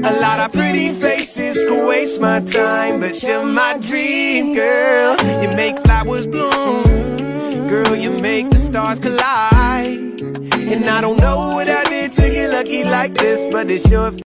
A lot of pretty faces could waste my time, but you're my dream girl. You make flowers bloom, girl, you make the stars collide. And I don't know what I did to get lucky like this, but it's your